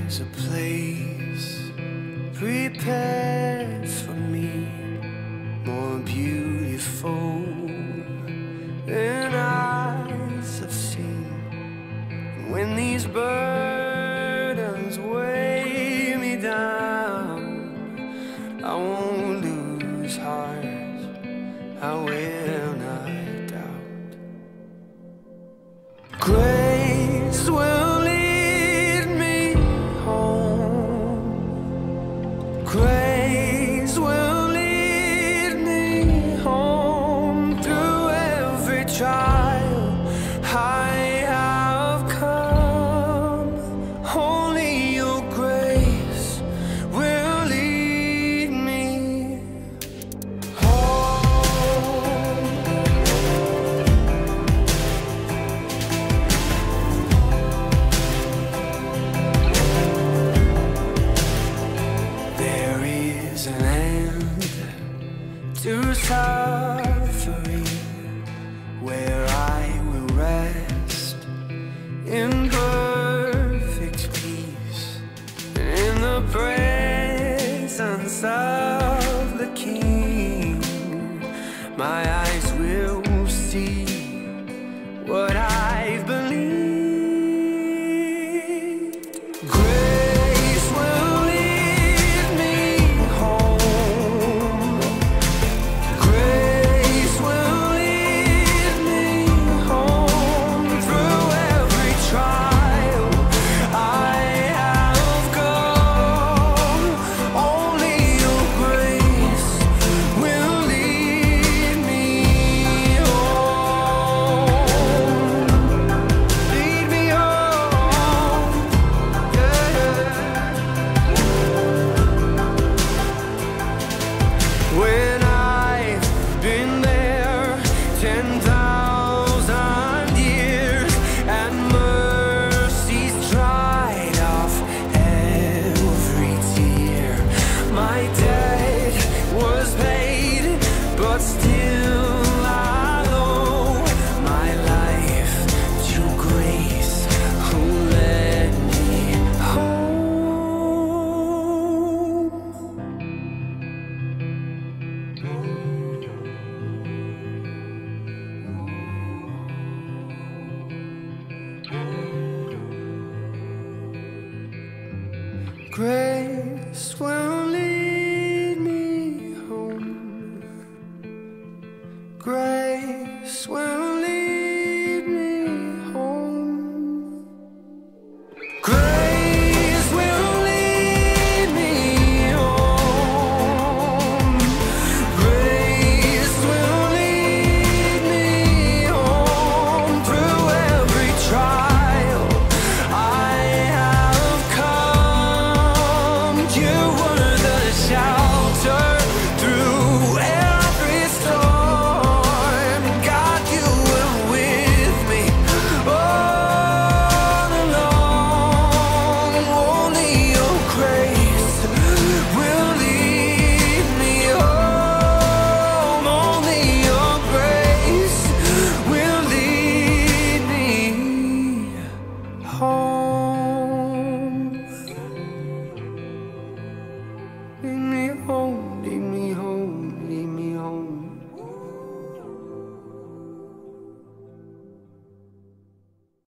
a place prepared for me, more beautiful than eyes have seen. And when these burdens weigh me down, I won't lose heart, I will not doubt. Grace will lead me home. Grace will lead me home through every trial I have come. Only your grace will lead me home. There is an end to suffering, where I will rest in perfect peace, in the presence of the King. My eyes will see what I've believed. Grace will lead me home. Grace will lead me home through every trial I have gone. Only your grace will lead me home. Lead me home, yeah. When I've been there 10,000 years and mercy's dried off every tear, my debt was paid, but still I owe my life to grace who led me home. Grace will lead me home. Grace will lead me home. Grace will lead me home. Grace will lead me home through every trial I have come. You were the shelter through every storm. God, you were with me all along. Only your grace will lead me home. Only your grace will lead me home. Lead me home.